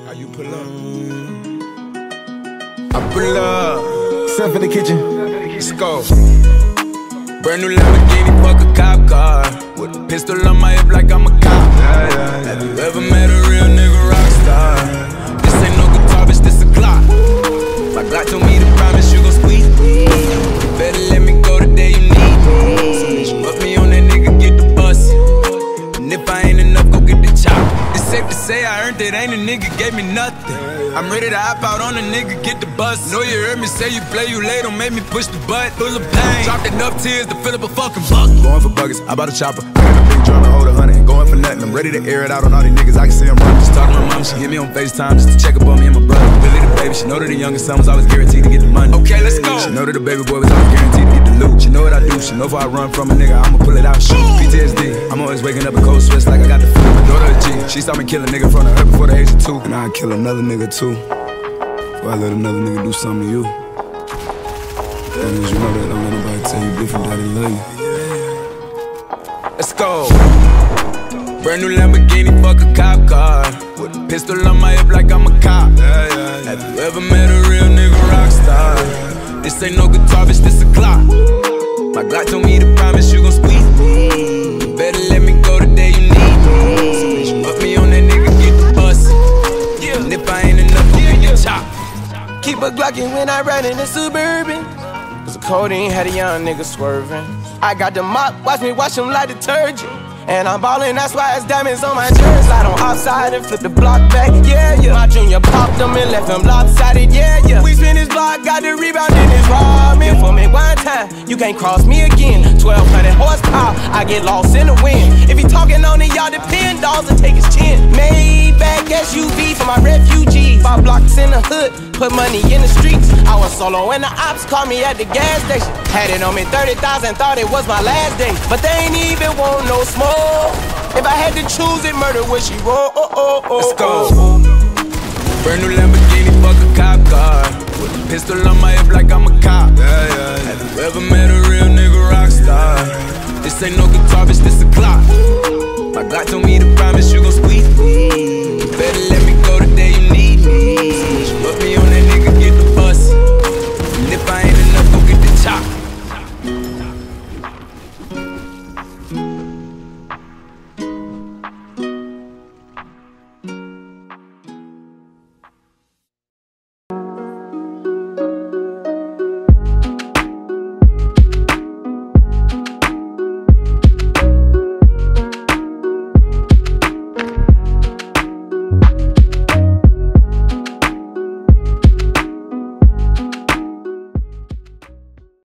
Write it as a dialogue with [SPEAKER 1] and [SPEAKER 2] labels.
[SPEAKER 1] How you pull up? I pull up.
[SPEAKER 2] Step in the kitchen.
[SPEAKER 1] Let's go. Brand new Lamborghini, fuck a cop car. With a pistol on my hip like I'm a cop. Have you ever met a real nigga rock star? This ain't no guitar, bitch, this a Glock. My Glock told me to promise you gon' squeeze me. Better let me go the day you need me. So bitch, put me on that nigga, get the bus. And if I ain't enough, go get the chop. It's safe to say I earned it, ain't a nigga gave me nothing. I'm ready to hop out on a nigga, get the bus. Know you heard me say you play, you late, don't make me push the butt. Full of pain, dropped enough tears to fill up a fucking bucket. Going for buggers, I bought a chopper. I got a big drum to hold 100, ain't going for nothing. I'm ready to air it out on all these niggas, I can see them running. Just talking to my mom, she hit me on FaceTime just to check up on me and my brother. Billy the baby, she know that the youngest son was always guaranteed to get the money. Okay, let's go. She know that the baby boy was always guaranteed to get the loot. She know what I do, she know if I run from a nigga, I'ma pull it out, shoot. PTSD, I'm always waking up in cold sweats like I got the flu. My daughter a G, she saw me kill a nigga from the earth before the age of 2. And I'd kill another nigga too. Before I let another nigga do something to you. That means you know that don't let nobody tell you different, that they love you. Let's go. Brand new Lamborghini, fuck a cop car. With a pistol on my hip like I'm a cop. Have you ever met a real nigga rock star? This ain't no guitar, bitch, this a Glock. My Glock told me to promise you gon' squeeze me. Better let me go the day you need me. So bitch, put me on that nigga, get the bus. And if I ain't enough, go get the chop.
[SPEAKER 3] Keep a Glockin' when I ride in the Suburban. Cause the codeine had a young nigga swerving. I got the mop, watch me wash him like detergent. And I'm ballin', that's why it's diamonds on my shirt. Slide on outside and flip the block back, yeah, yeah. My junior popped him and left him lopsided, yeah, yeah. We spin his block, got the rebound in his ramen. For me one time, you can't cross me again. 1200 horsepower, I get lost in the wind. If he talking on it, y'all depend, dolls and take his chin. Maybach SUV for my refugees. 5 blocks in the hood, put money in the streets. I was solo and the ops called me at the gas station. Had it on me 30,000, thought it was my last day. But they ain't even want no smoke. If I had to choose it, murder would she roll?
[SPEAKER 1] Let's go. Brand new Lamborghini, fuck a cop car. With a pistol on my hip like I'm a cop. Have you ever met a real nigga rock star? This ain't no guitar, bitch, this a Glock. My Glock told me to promise you gon' squeeze me.